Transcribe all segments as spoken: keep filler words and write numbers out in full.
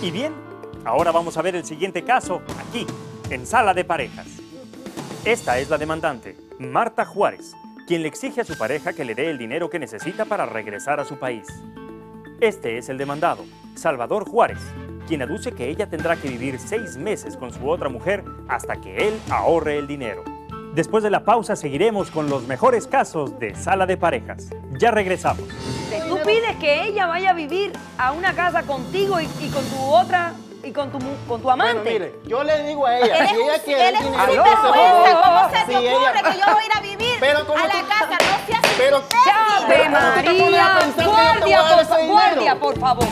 Y bien, ahora vamos a ver el siguiente caso aquí, en Sala de Parejas. Esta es la demandante, Marta Juárez, quien le exige a su pareja que le dé el dinero que necesita para regresar a su país. Este es el demandado, Salvador Juárez, quien aduce que ella tendrá que vivir seis meses con su otra mujer hasta que él ahorre el dinero. Después de la pausa seguiremos con los mejores casos de Sala de Parejas. Ya regresamos. Tú pides que ella vaya a vivir a una casa contigo y, y con tu otra y con tu con tu amante. Bueno, mire, yo le digo a ella, si ella quiere él el es un dinero, sinvergüenza. ¿Cómo se te si ocurre ella- que yo voy a ir a vivir Pero ¿cómo a la tú- casa? No seas Pero- imbécil. Pero ¡Ave ¿cómo tú te pones a María! pensar que yo te voy a Guardia, dar por, ese fa- dinero? guardia, por favor.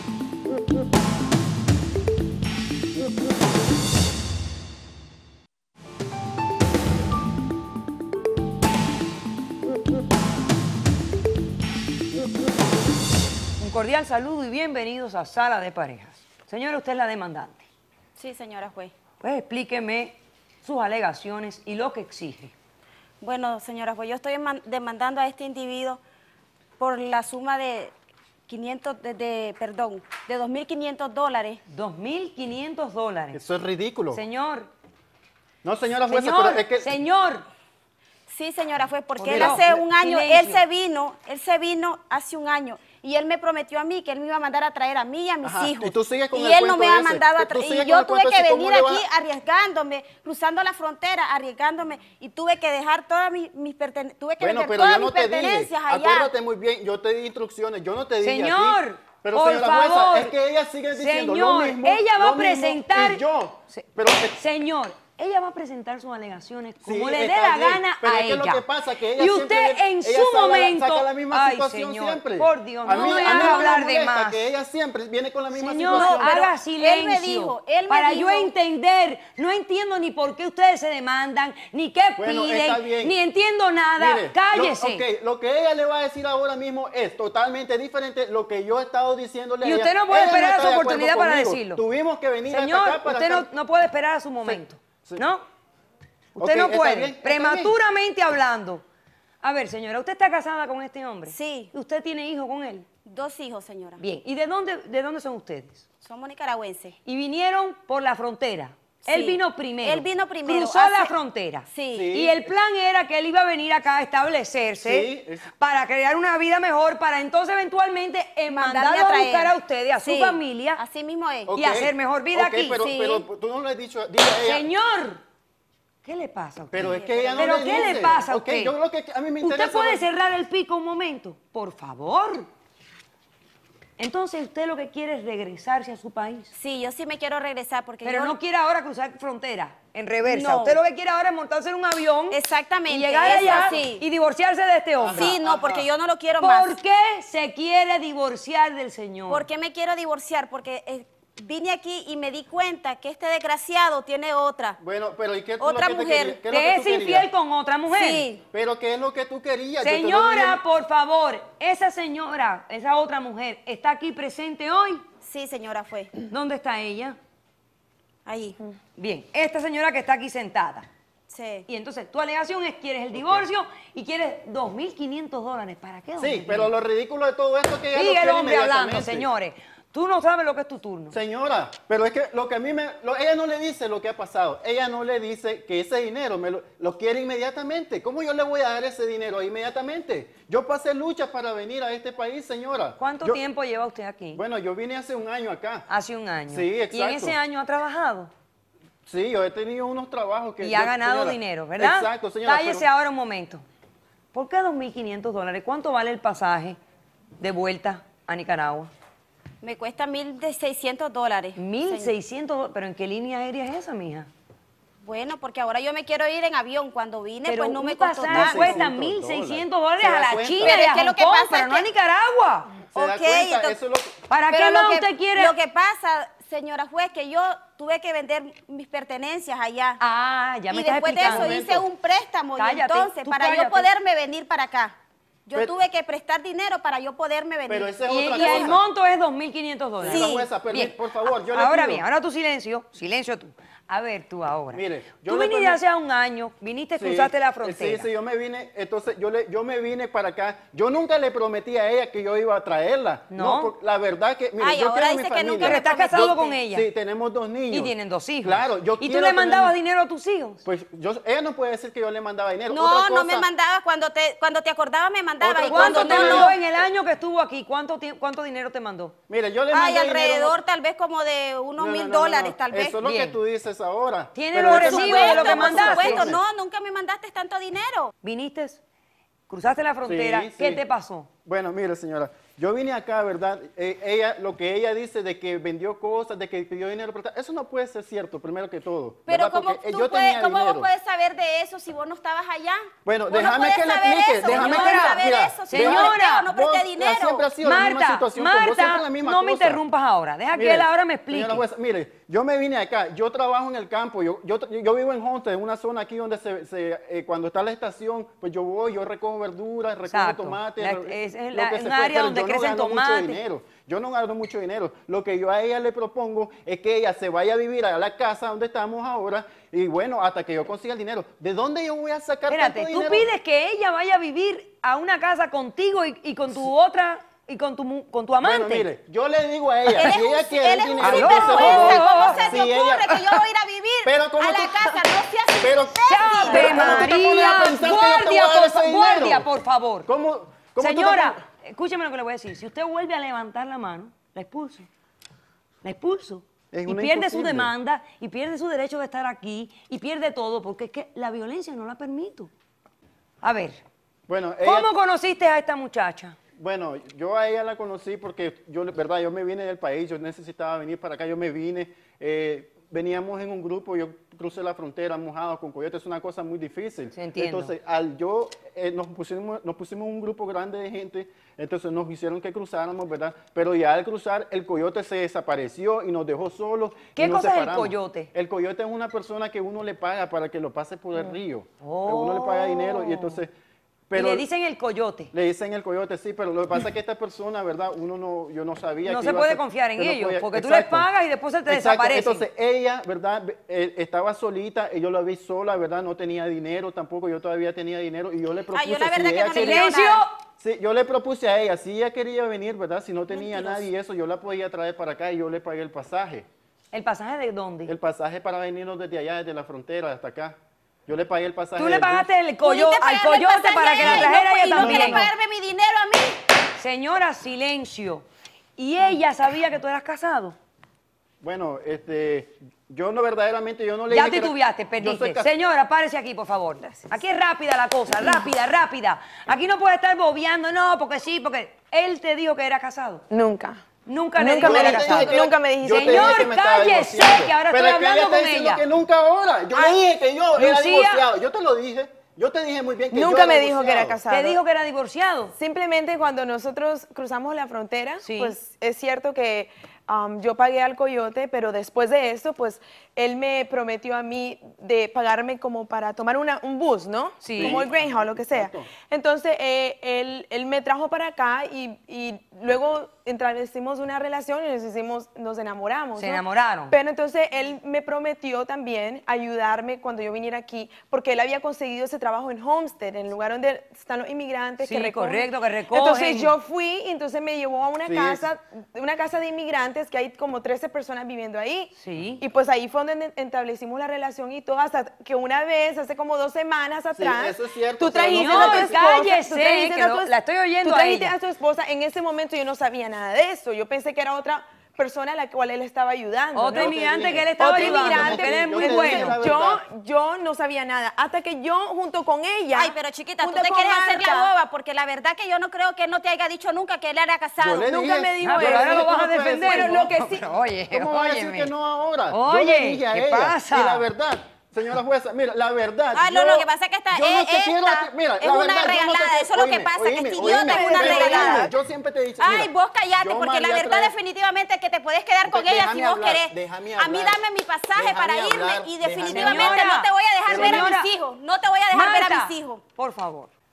Un cordial saludo y bienvenidos a Sala de Parejas. Señora, usted es la demandante. Sí, señora juez. Pues explíqueme sus alegaciones y lo que exige. Bueno, señora juez, yo estoy man- demandando a este individuo por la suma de quinientos, de, de- perdón, de dos mil quinientos dólares. dos mil quinientos dólares. Eso es ridículo. Señor, No, señora jueza, señor, pero es que... señor. Sí, señora juez, porque Por él Dios. hace un año, Silencio. él se vino, él se vino hace un año. Y él me prometió a mí que él me iba a mandar a traer a mí y a mis Ajá, hijos. y tú sigues con Y el él no cuento me ha ese. mandado a Tú traer. sigues Y con yo el tuve cuento que ese, ¿cómo venir le va- aquí arriesgándome, cruzando la frontera, arriesgándome. Y tuve que dejar todas mis, mis pertenencias, tuve que Bueno, vender pero todas yo no mis te dije, pertenencias allá. acuérdate muy bien, yo te di instrucciones, yo no te dije Señor, así. Pero por señora favor. jueza, es que ella sigue diciendo Señor, lo mismo, ella va lo a mismo, presentar... y yo, Se- pero... Señor, ella va a presentar sus alegaciones como Sí, le dé está la bien, gana pero a es que ella. lo que pasa es que ella y siempre usted le- en ella su saca la- momento... saca la misma Ay, situación señor, siempre. por Dios, A no mí, me a mí haga no hablar me de molesta más. que ella siempre viene con la misma Señor, situación. pero haga él silencio. me dijo, él me para dijo- yo entender, no entiendo ni por qué ustedes se demandan, ni qué Bueno, está piden, bien. ni entiendo nada. Mire, Cállese. Lo, ok, lo que ella le va a decir ahora mismo es totalmente diferente lo que yo he estado diciéndole a Y ella. usted no puede Ella esperar está a su de acuerdo oportunidad para conmigo. decirlo. Tuvimos que venir Señor, hasta acá para usted no, estar- no puede esperar a su momento, Sí. ¿no? Usted Ok, no está puede, bien, está prematuramente hablando. A ver, señora, ¿usted está casada con este hombre? Sí. ¿Usted tiene hijo con él? Dos hijos, señora. Bien. ¿Y de dónde, de dónde son ustedes? Somos nicaragüenses. Y vinieron por la frontera. Él Sí. vino primero. Él vino primero, Cruzó hace- la frontera. Sí. Sí. Y el plan era que él iba a venir acá a establecerse Sí, es- para crear una vida mejor, para entonces eventualmente eh, Mandarme mandarlo a traer. buscar a ustedes, a su Sí, familia. Así mismo es. Ok, y hacer mejor vida ok, aquí. Pero, Sí. pero tú no le has dicho, dile a ella. Señor, ¿qué le pasa a usted? Pero es que ella no ¿Pero le qué dice. le pasa a Ok, usted? yo lo que a mí me interesa... ¿Usted puede ver- cerrar el pico un momento? Por favor. Entonces usted lo que quiere es regresarse a su país. Sí, yo sí me quiero regresar porque Pero yo... no quiere ahora cruzar frontera en reversa. No. Usted lo que quiere ahora es montarse en un avión. Exactamente, Y llegar eso allá sí. y divorciarse de este hombre. Sí, no, Ajá. porque yo no lo quiero más. ¿Por qué se quiere divorciar del señor? ¿Por qué me quiero divorciar? Porque eh, vine aquí y me di cuenta que este desgraciado tiene otra. Bueno, pero ¿y qué tú Otra lo que te mujer. querías? ¿Qué es lo ¿Te que es tú querías? infiel con otra mujer? Sí. Pero ¿qué es lo que tú querías? Yo te lo Señora, dije. por favor, esa señora, esa otra mujer, ¿está aquí presente hoy? Sí, señora, fue. ¿Dónde está ella? Ahí. Bien, esta señora que está aquí sentada. Sí. Y entonces tu alegación es quieres el divorcio y quieres dos mil quinientos dólares. ¿Para qué? Sí, pero lo ridículo de todo esto es que ella lo Sigue el quiere hombre hablando, inmediatamente. señores. Tú no sabes lo que es tu turno. Señora, pero es que lo que a mí me... lo- ella no le dice lo que ha pasado. Ella no le dice que ese dinero me lo, lo quiere inmediatamente. ¿Cómo yo le voy a dar ese dinero inmediatamente? Yo pasé luchas para venir a este país, señora. ¿Cuánto Yo- tiempo lleva usted aquí? Bueno, yo vine hace un año acá. Hace un año. Sí, ¿Y en exacto. ese año ha trabajado? Sí, yo he tenido unos trabajos que... Y yo- ha ganado señora, dinero, ¿verdad? Exacto, señora. Cállese pero- ahora un momento. ¿Por qué dos mil quinientos dólares? ¿Cuánto vale el pasaje de vuelta a Nicaragua? Me cuesta mil seiscientos dólares. mil señor. seiscientos dólares. ¿Pero en qué línea aérea es esa, mija? Bueno, porque ahora yo me quiero ir en avión. Cuando vine, Pero pues no un me costó pasaje nada. cuesta mil mil seiscientos seiscientos dólares ¿Se a da la cuenta? China Pero y es a que lo Hong que Kong, pasa pero es no a que- Nicaragua. ¿Se da Ok, cuenta? entonces- Eso es lo que... ¿Para qué Pero más lo que, usted quiere? lo que pasa, señora juez, que yo tuve que vender mis pertenencias allá. Ah, ya me y estás después de explicando. eso hice un préstamo. Cállate, y entonces, tú para cállate. yo poderme venir para acá, yo Pero- tuve que prestar dinero para yo poderme venir. Pero ese es Y, otra y el cosa. monto es dos mil quinientos dólares. Señora Sí. jueza, permi- Bien. por favor, yo le Ahora pido- bien, ahora tu silencio, silencio tú. A ver, tú ahora. Mire, yo tú le viniste permi- hace un año, viniste, Sí, cruzaste la eh, frontera. Sí, sí, yo me vine, entonces yo, le, yo me vine para acá. Yo nunca le prometí a ella que yo iba a traerla. No. por- la verdad que, mire, Ay, yo ahora quiero mi dice que familia. nunca Pero me estás prometiste. casado con ella. Sí, tenemos dos niños. Y tienen dos hijos. Claro, yo ¿Y tú quiero le tener- mandabas dinero a tus hijos? Pues yo, ella no puede decir que yo le mandaba dinero. No, Otra no me cosa- mandaba. Cuando te, cuando te acordaba me mandaba. Otra Y cosa ¿Cuánto cuando te que no, le- mandó no. en el año que estuvo aquí? ¿Cuánto, ti- cuánto dinero te mandó? Mire, yo le Ay, mandé alrededor dinero- tal vez como de unos No, no, mil no, no, dólares, no. tal vez. Eso es lo Bien. que tú dices ahora. ¿Tiene Pero los es que recibos no- de lo que Por mandaste? supuesto, no, nunca me mandaste tanto dinero. Viniste, cruzaste la frontera, Sí, ¿qué sí. te pasó? Bueno, mire, señora, yo vine acá, ¿verdad? Eh, ella, lo que ella dice de que vendió cosas, de que pidió dinero prestado, eso no puede ser cierto, primero que todo. Pero ¿verdad? ¿cómo, Porque, eh, tú yo puedes, tenía ¿cómo vos dinero. puedes saber de eso si vos no estabas allá? Bueno, Vos no déjame puedes que le saber explique, eso, déjame vos no que puedes le- saber mira, eso, si señora, no presté o no Vos, presté la- dinero. siempre ha sido la misma Marta, situación con vos, siempre Marta, la misma no me cosa. interrumpas ahora, deja que Mire, él ahora me explique. señora jueza, mire, yo me vine acá, yo trabajo en el campo, yo, yo, yo vivo en Homestead, en una zona aquí donde se, se, eh, cuando está la estación, pues yo voy, yo recojo verduras, recojo Exacto. tomates, La- re- es- es lo la- que un se área puede, pero donde yo no crecen gano mucho tomates. dinero. Yo no gano mucho dinero. Lo que yo a ella le propongo es que ella se vaya a vivir a la casa donde estamos ahora y bueno, hasta que yo consiga el dinero. ¿De dónde yo voy a sacar Espérate, tanto tú dinero? pides que ella vaya a vivir a una casa contigo y, y con tu otra, y con tu, mu- con tu amante. Bueno, mire, yo le digo a ella, Él si es ella un, quiere él el es un dinero, Aló. que se lo sinvergüenza. dé. ¿Cómo se Si te ocurre ella- que yo voy a ir a vivir Pero ¿cómo a la tú- casa? No seas Pero- imbécil. Pero ¡Ave ¿cómo tú te pones a María! pensar que yo te voy a Guardia, dar por, ese fa- dinero? guardia, por favor. ¿Cómo, cómo tú te Señora, pones- escúcheme lo que le voy a decir. Si usted vuelve a levantar la mano, la expulso. La expulso. Es Y una pierde su imposible. demanda, y pierde su derecho de estar aquí, y pierde todo, porque es que la violencia no la permito. A ver, Bueno, ella- ¿cómo conociste a esta muchacha? Bueno, yo a ella la conocí porque yo, verdad, yo me vine del país, yo necesitaba venir para acá, yo me vine, eh, veníamos en un grupo, yo crucé la frontera mojado con coyotes, es una cosa muy difícil. Sí, entiendo. Entonces, al yo, eh, nos, pusimos, nos pusimos un grupo grande de gente, entonces nos hicieron que cruzáramos, ¿verdad? Pero ya al cruzar, el coyote se desapareció y nos dejó solos. y ¿Qué nos cosa es el separamos. coyote? El coyote es una persona que uno le paga para que lo pase por el río. Uno le paga dinero y entonces... Pero y le dicen el coyote. le dicen el coyote, sí, pero lo que pasa es que esta persona, ¿verdad? Uno no, yo no sabía No que se iba a puede ser- confiar en que no ellos, podía- porque tú les Exacto. pagas y después se te Exacto. desaparecen. Entonces ella, ¿verdad? Eh, estaba solita, y yo la vi sola, ¿verdad? No tenía dinero tampoco, yo todavía tenía dinero y yo le propuse... Ay, yo la si verdad que ella no le quería- creo ¡Silencio! nada. Sí, yo le propuse a ella, si ella quería venir, ¿verdad? Si no tenía nadie y eso, yo la podía traer para acá y yo le pagué el pasaje. ¿El pasaje de dónde? El pasaje para venirnos desde allá, desde la frontera hasta acá. Yo le pagué el pasaje. Tú le del bus. pagaste el coyo- Pudiste al pagarme el coyote pasaje para que la a él, trajera no, ella y no también. quieres pagarme mi dinero a mí. Señora, silencio. ¿Y ella sabía que tú eras casado? Bueno, este, yo no verdaderamente, yo no le Ya dije que era- titubeaste, yo soy perdiste. cas- Señora, párese aquí, por favor. Aquí es rápida la cosa, rápida, rápida. Aquí no puede estar bobeando, no, porque sí, porque él te dijo que era casado. Nunca. Nunca le Nunca dijo me que era dijiste casado. que- nunca me dijiste. Yo te dije Señor, que me estaba cállese, divorciando. que ahora Pero estoy es que ella hablando está con diciendo ella. que nunca ahora. Yo le dije que yo era Lucía. divorciado. Yo te lo dije. Yo te dije muy bien que yo Nunca era me dijo que era divorciado. casado. Te dijo que era divorciado. Simplemente cuando nosotros cruzamos la frontera, Sí. pues es cierto que um, yo pagué al coyote, pero después de eso, pues él me prometió a mí de pagarme como para tomar una, un bus, ¿no? Sí. Como el Greyhound, lo que sea. Exacto. Entonces, eh, él, él me trajo para acá y, y luego establecimos una relación y nos, hicimos, nos enamoramos. Se ¿no? enamoraron. Pero entonces él me prometió también ayudarme cuando yo viniera aquí, porque él había conseguido ese trabajo en Homestead, en el lugar donde están los inmigrantes Sí, que recogen. correcto, que recogen. Entonces yo fui y entonces me llevó a una Sí. casa, una casa de inmigrantes que hay como trece personas viviendo ahí. Sí. Y pues ahí fue donde establecimos la relación y todo, hasta que una vez, hace como dos semanas atrás, eso es cierto, tú o sea, trajiste no- a tu No, esposa, cállese, tú trajiste que a lo- tu es- la estoy oyendo tú a trajiste ella. a tu esposa, en ese momento yo no sabía nada de eso, yo pensé que era otra persona a la cual él estaba ayudando. Otro ¿no? inmigrante dije. que él estaba Otro ayudando, inmigrante, porque él es yo muy te dije bueno. la Yo, verdad. yo no sabía nada, hasta que yo junto con ella. Ay, pero chiquita, tú junto te con quieres hacer la Marta, boba, porque la verdad que yo no creo que él no te haya dicho nunca que él era casado. Yo le Nunca dije- me dijo Ah, pero eso. ahora lo vas a ¿Cómo puede defender. ser? Pero lo que sí- Pero oye, ¿Cómo va a decir óyeme. que no ahora? Oye, yo le dije a ¿qué ella. pasa? Y la verdad, señora jueza, mira, la verdad. Ah, no, yo- lo que pasa es que esta- yo no eh, te quiero esta a ti- mira, es la una verdad, yo no te regalada, quiero- eso es lo que oíme, pasa, que oíme, este idiota oíme, es una pero regalada. oíme, Yo siempre te he dicho. Ay, mira, vos callate, yo porque la mandé a verdad traer- definitivamente que te puedes quedar con Déjame ella si vos hablar, querés. déjame A mí hablar. dame mi pasaje Déjame para irme hablar, y déjame definitivamente hablar. no te voy a dejar ver a Señora, mis hijos. No te voy a dejar ver a Marta, mis hijos. por favor.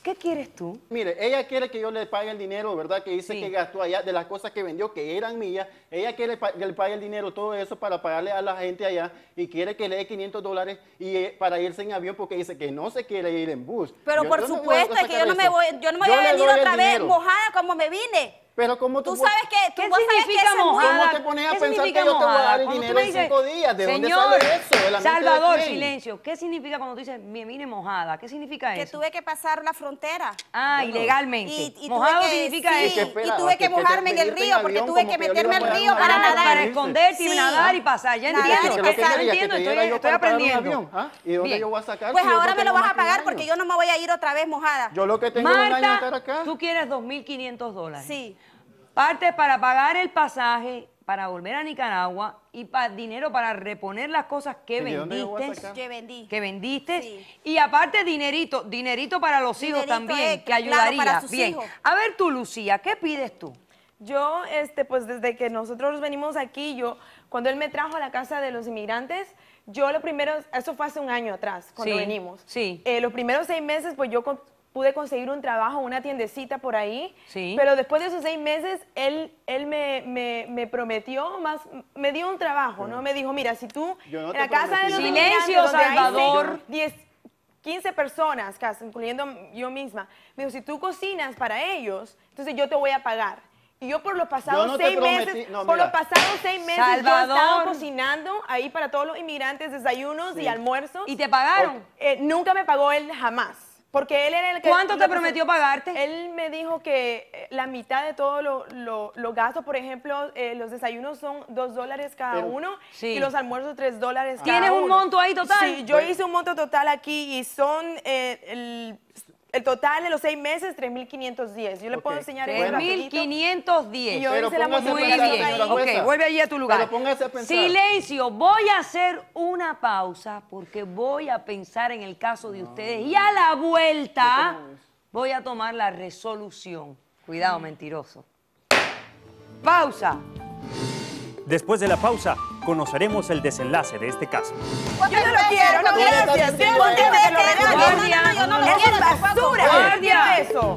¿Qué quieres tú? Mire, ella quiere que yo le pague el dinero, ¿verdad? Que dice Sí. que gastó allá de las cosas que vendió, que eran mías. Ella quiere pa- que le pague el dinero, todo eso para pagarle a la gente allá y quiere que le dé quinientos dólares y, eh, para irse en avión porque dice que no se quiere ir en bus. Pero Yo- por yo no voy a supuesto, es que yo no me sacar voy, eso. yo no me Yo voy a le venir doy el otra vez dinero. mojada como me vine. Pero como tú, Tú sabes que, tú ¿Qué vos sabes que significa eso es muy- mojada? ¿Cómo te pones a ¿Qué pensar que significa yo te voy a dar mojada? el Cuando tú dinero me en dices, cinco días? ¿De dónde Señor, sale eso? ¿De la mente de Salvador, quién? silencio. ¿Qué significa cuando tú dices, me vine mojada? ¿Qué significa que eso? tuve que pasar la frontera. Ah, Bueno. ilegalmente. Y, y Mojado tuve que, significa sí, eso. ¿Y qué y esperabas? tuve que ¿Que- que te mojarme en el venirte en río porque avión tuve como que que yo le meterme iba al a río pagar para una nadar. Para Sí. esconderte y Sí. nadar y pasar. Ya Nadar entiendo, y ya ¿Pero qué pasar. querías? entiendo, ¿Que te estoy, diera yo estoy para pagar un aprendiendo. avión? ¿Ah? ¿Y dónde Bien. yo voy a sacar? Pues si yo ahora no me lo tengo vas más a que un pagar año? porque yo no me voy a ir otra vez mojada. Yo lo que tengo es un año de estar Marta, acá. tú quieres dos mil quinientos dólares. Sí. Parte para pagar el pasaje, para volver a Nicaragua y pa- dinero para reponer las cosas que ¿Y de dónde yo voy a vendiste. sacar? Que vendí. Que vendiste. Sí. Y aparte dinerito, dinerito para los hijos Dinerito también, extra, que claro, ayudaría. para sus Bien. hijos. A ver tú, Lucía, ¿qué pides tú? Yo, este, pues desde que nosotros venimos aquí, yo, cuando él me trajo a la casa de los inmigrantes, yo lo primero, eso fue hace un año atrás, cuando Sí, venimos. sí. Eh, los primeros seis meses, pues yo con- pude conseguir un trabajo, una tiendecita por ahí. Sí. Pero después de esos seis meses, él, él me, me, me prometió más, me dio un trabajo, ¿no? Me dijo, mira, si tú Yo no en te la casa de los prometí nada. inmigrantes, Silencio, donde hay Salvador. diez, quince personas, casi, incluyendo yo misma, me dijo, si tú cocinas para ellos, entonces yo te voy a pagar. Y yo por los pasados no te seis prometí- meses, no, por mira. los pasados seis meses yo he Salvador. estado cocinando ahí para todos los inmigrantes, desayunos y almuerzos. ¿Y te pagaron? Eh, nunca me pagó él jamás. Porque él era el que... ¿Cuánto te lo que- prometió pagarte? Él me dijo que eh, la mitad de todos lo- lo- los gastos, por ejemplo, eh, los desayunos son dos dólares cada Pero- uno Sí. y los almuerzos tres dólares cada ¿Tienes un uno. monto ahí total? Sí, yo Bueno. hice un monto total aquí y son eh, el, el total de los seis meses, tres mil quinientos diez. Yo le puedo Ok. enseñar eso tres rapidito. mil quinientos diez. Y yo Pero hice la póngase a Muy pensar, bien. señora Ok, jueza. vuelve allí a tu lugar. Pero póngase a pensar. Silencio, voy a hacer una pausa porque voy a pensar en el caso de ustedes y a la vuelta voy a tomar la resolución. Cuidado, mentiroso. Pausa. Después de la pausa, conoceremos el desenlace de este caso. Yo no lo quiero, no, ¿Dónde está gracias. diciendo Gracias, eso? que me lo regalen. Guardia. No, no, yo no lo Eso quiero es tampoco. basura. Guardia. ¿Qué es eso?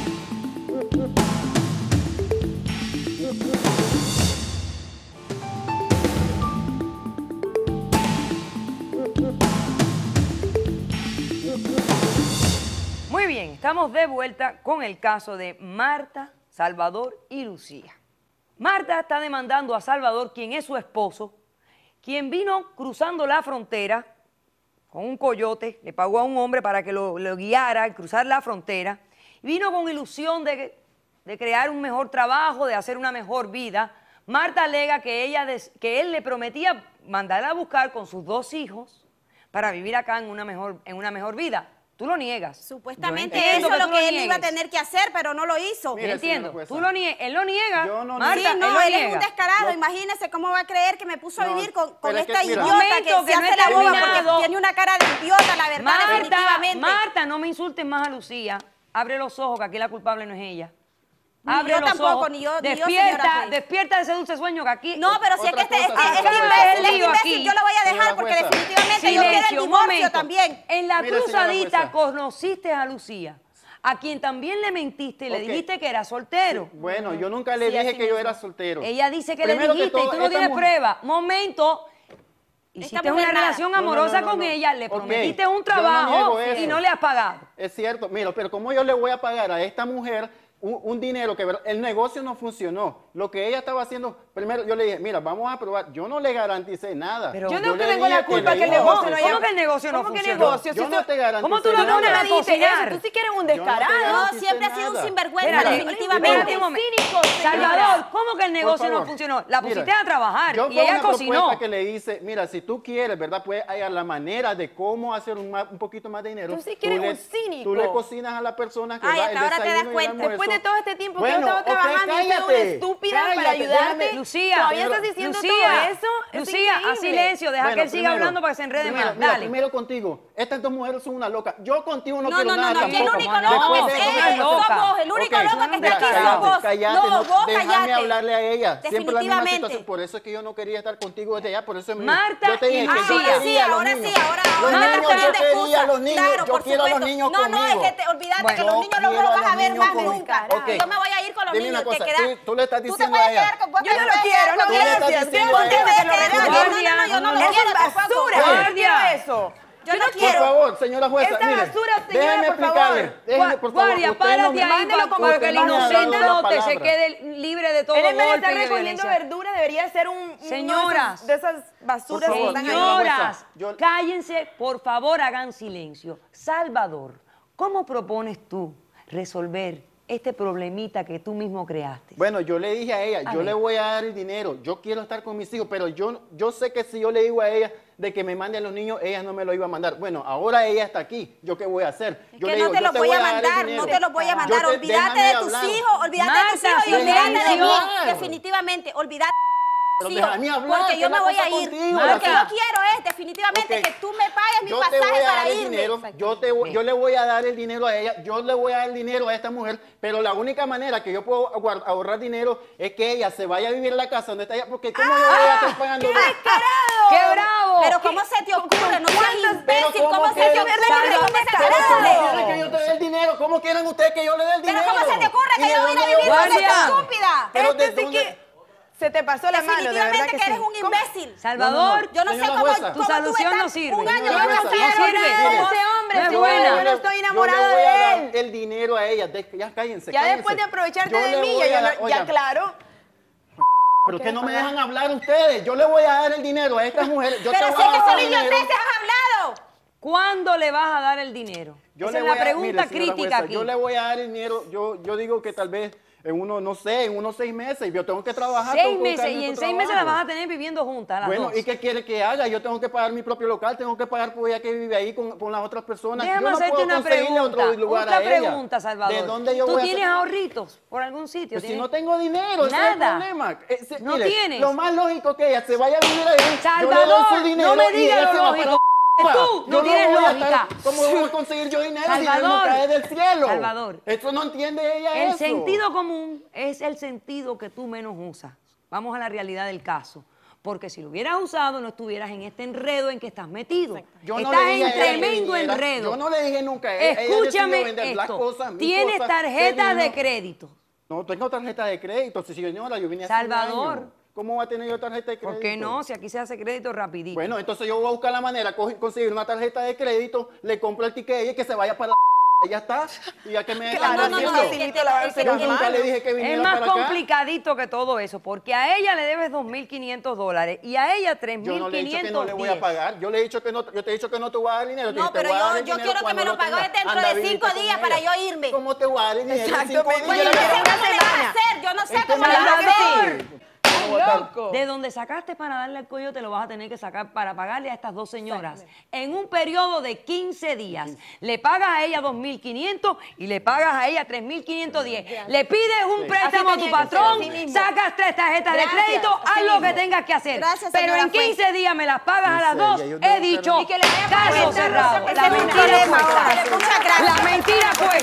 Muy bien, estamos de vuelta con el caso de Marta, Salvador y Lucía. Marta está demandando a Salvador, quien es su esposo, quien vino cruzando la frontera con un coyote, le pagó a un hombre para que lo, lo guiara al cruzar la frontera, y vino con ilusión de, de crear un mejor trabajo, de hacer una mejor vida. Marta alega que, ella des- que él le prometía mandarla a buscar con sus dos hijos para vivir acá en una mejor, en una mejor vida. Tú lo niegas. Supuestamente Yo entiendo eso es lo tú que él iba a niegues. tener que hacer, pero no lo hizo. Yo Mire, entiendo. señora jueza. Tú lo nie- él lo niega. Yo no Marta, Sí, niego. no, él lo él es niega. un descarado. Yo- Imagínese cómo va a creer que me puso a No, vivir con, con pero es que, esta mira. idiota Momento, que, que se no hace he la boba terminado. porque tiene una cara de idiota, la verdad, Marta, definitivamente. Marta, no me insultes más a Lucía. Abre los ojos, que aquí la culpable no es ella. Ni Abre yo los tampoco, ojos. ni yo- ni yo, despierta, señora juez. despierta de ese dulce sueño que aquí... No, pero si es que Otra este, este, cosa, este señora imbécil, jueza. este imbécil, Aquí. yo lo voy a dejar Señora porque jueza. definitivamente yo quiero el Silencio, un divorcio momento. también. En la Mire, señora cruzadita jueza. conociste a Lucía, a quien también le mentiste y le Ok. dijiste que era soltero. Bueno, yo nunca le Sí, dije así que yo mismo. era soltero. Ella dice que Primero le dijiste todo, y tú no esta tienes mujer- prueba. Momento. Hiciste mujer una nada. relación No, no, amorosa no, no, con no. ella, le Ok, prometiste yo un no trabajo niego y eso. no le has pagado. Es cierto, mira, pero ¿cómo yo le voy a pagar a esta mujer un, un dinero que ver- el negocio no funcionó? Lo que ella estaba haciendo, primero yo le dije, mira, vamos a probar. Yo no le garanticé nada. Pero- Yo no le tengo dije la culpa le que el iba a negocio no ofrecer. ¿Cómo que el negocio no ¿Cómo que funcionó? negocio? Yo Si no usted- te garanticé ¿Cómo tú lo nada. pones a Nadie dice cocinar? eso. Tú sí que eres un Yo no te descarado. No, garanticé siempre ha sido un nada. sinvergüenza, Espérate, definitivamente. espérate un momento. Cínico, señora. Salvador, ¿cómo que el negocio no favor. funcionó? La pusiste Mira, a trabajar yo y con ella una cocinó. propuesta que le hice, mira, si tú quieres, ¿verdad? Pues hay la manera de cómo hacer un, ma- un poquito más de dinero. Tú sí que eres le, un cínico. Tú le cocinas a la persona que Ay, va hasta el ahora te das desayuno y el cuenta. almuerzo. Después de todo este tiempo Bueno, que yo estaba ok, trabajando y soy una cállate. estúpida para Cállate, ayudarte? déjame- Lucía, Todavía pero- estás diciendo Lucía, todo eso. Es Lucía, haz increíble. silencio, deja Bueno, que él siga primero, hablando para que se enrede primero, más. mira, Dale. primero contigo. Estas dos mujeres son una loca. Yo contigo no, No, quiero no, no, nada no, que el tampoco. único no, loco Después no, de es eso, sos él, una mira, sos loca. vos, el único Ok, loco que está mira, aquí sos cállate, vos. cállate, No, no, vos déjame cállate. hablarle a ella. Siempre la misma Definitivamente. situación. Por eso es que yo no quería estar contigo desde allá. Por eso me, Marta yo te dije y que yo Lucía. quería Ahora sí, a los ahora niños. sí, ahora- Los ahora me niños, estás yo poniendo quería excusa. a los niños. Claro, Yo por quiero a los supuesto. niños No, no, conmigo. es que te, olvídate Bueno, que los yo niños no quiero los a vas a los ver niños más conmigo. nunca. Ok. Yo me voy a ir con los Dime niños. una cosa, te quedas- tú- tú le estás Tú te diciendo puedes a ella. quedar con vos Yo te no lo puedes quiero, quedar no, con él. gracias. Tú Quiero te que puedes me quedar lo con regales. él. No, no, no, yo no lo Eso quiero es tampoco. basura. Oye. Yo no quiero eso. Yo no Por quiero. favor, señora jueza, Esta mire, basura, señora, déjeme por explicarle. favor. Déjeme, por favor. Guardia, usted no párate me- ahí Mándelo para, como para que usted el no me ha dado inocente una no te se palabra. quede libre de todo Él en vez de golpe estar y de recogiendo violencia. verdura debería ser un uno de Señoras. esos- de esas basuras Por que favor, están ahí. señora Señoras, jueza, yo- cállense, por favor, hagan silencio. Salvador, ¿cómo propones tú resolver este problemita que tú mismo creaste? Bueno, yo le dije a ella, A yo ver. le voy a dar el dinero, yo quiero estar con mis hijos, pero yo, yo sé que si yo le digo a ella de que me mande a los niños, ella no me lo iba a mandar. Bueno, ahora ella está aquí, ¿yo qué voy a hacer? Es Yo que le no digo, te yo lo voy a dar el mandar, dinero. no te lo voy a Yo mandar. te- Olvídate déjame de tus hablar. hijos, olvídate de tus Marta, hijos y olvídate de déjame mí. hablar. Definitivamente, olvídate. Pero Sí, déjame hablar, porque ¿qué yo es me la voy cosa a ir. contigo? Lo que Marta. yo quiero es definitivamente Ok. que tú me pagues mi Yo te voy pasaje a dar para el irme. dinero, yo, te, voy- yo le voy a dar el dinero a ella, yo le voy a dar el dinero a esta mujer, pero la única manera que yo puedo guard- ahorrar dinero es que ella se vaya a vivir a la casa donde está ella, porque ¿cómo yo voy a estar pagando? ¡Qué renta? descarado! ¡Qué bravo! Pero ¿cómo se te ocurre? No seas imbécil. Pero ¿Cómo, ¿cómo se te quieren- ocurre? Salva- ¿Cómo se te Pero ¿cómo ocurre? quieren que yo te dé el dinero? ¿Cómo quieren ustedes que yo le dé el Pero dinero? ¿cómo se te ocurre ¿Y que de yo vine a dónde vivir voy con Guardia. esta estúpida? Pero Este ¿de sí dónde? que se te pasó la mano, de verdad Definitivamente que que sí. eres un ¿Cómo? imbécil. Salvador, Yo no sé Señora cómo, jueza. tu cómo tú solución estás no sirve. un año Señora más jueza. casada No con sirve. ese Mire, hombre. No es sí, buena. yo no estoy enamorada yo le voy de a dar él. el dinero a ella, de- ya cállense, Ya cállense. después de aprovecharte Yo de le mí, voy ya, a yo dar- no- ya oigan, claro. pero que no me dejan hablar ustedes, yo le voy a dar el dinero a estas mujeres, yo Pero te sé voy a que dar son el dinero. idioteces has hablado. ¿Cuándo le vas a dar el dinero? Yo Esa le es la voy a- pregunta mire, señora crítica jueza, aquí. Yo le voy a dar el dinero, yo, yo digo que tal vez en uno, no sé, en unos seis meses, yo tengo que trabajar. Seis tengo que meses, buscar y mi en otro seis meses la trabajo. vas a tener viviendo juntas, las Bueno, dos. ¿y qué quiere que haga? Yo tengo que pagar mi propio local, tengo que pagar por ella que vive ahí con, con las otras personas. Déjame yo no hacerte puedo una conseguirle pregunta. otro lugar Otra a ella. pregunta, Salvador. ¿De dónde yo ¿Tú voy a tienes hacer- ahorritos por algún sitio? Pues si ¿Tienes- no tengo dinero, ese es el Nada. problema. Eh, se- No mire, tienes. Lo más lógico que ella se vaya a vivir ahí. yo le doy Salvador, su dinero no me y digas ella lo se va para lógico. la- Tú no Yo tienes voy a lógica. estar- ¿Cómo voy a conseguir yo dinero si Salvador, no cae del cielo? Salvador. Eso no entiende ella El eso. sentido común es el sentido que tú menos usas. Vamos a la realidad del caso. Porque si lo hubieras usado, no estuvieras en este enredo en que estás metido. Yo no estás le dije en a ella que tremendo viniera. enredo. Yo no le dije nunca a ella. Ella Escúchame decidió vender las esto. cosas, mis Tienes cosas, tarjeta se de vino. crédito. No tengo tarjeta de crédito, sí, señora, yo vine hace un Salvador. año. ¿Cómo va a tener yo tarjeta de crédito? ¿Por qué no? Si aquí se hace crédito rapidito. Bueno, entonces yo voy a buscar la manera, co- conseguir una tarjeta de crédito, le compro el ticket a ella y que se vaya para la... Ya está. Y ya que me Claro, están no, no, haciendo. no, facilito lavarse Yo las nunca manos. le dije que es viniera más para acá. complicadito que todo eso, porque a ella le debes dos mil quinientos dólares y a ella tres Yo mil no le he dicho que quinientos no le voy a pagar. Yo le he dicho que no, yo te he dicho que no te voy a dar dinero. No, que te pero voy a yo- dar el yo dinero quiero que cuando me lo pagues tenga. dentro Anda, de vivite cinco con días ella. para yo irme. ¿Cómo te voy a dar el dinero en cinco Exactamente. días? Yo no sé Una cómo le vas a semana. hacer, yo no sé Entonces, cómo le vas a Salvador. hacer. Loco. De donde sacaste para darle al coyote lo vas a tener que sacar para pagarle a estas dos señoras en un periodo de quince días. Le pagas a ella dos mil quinientos y le pagas a ella tres mil quinientos diez. Le pides un préstamo a Así tu tenía que ser, patrón, así mismo. sacas tres tarjetas de Gracias, crédito, así haz lo que mismo. tengas que hacer. Gracias, Pero señora en quince juez. días me las pagas a las Miseria, dos. yo He tengo que- dicho, Y que le vaya caso pagando, cerrado. ese La es mi mentira problema cuesta. ahora. Muchas gracias. La mentira cuesta.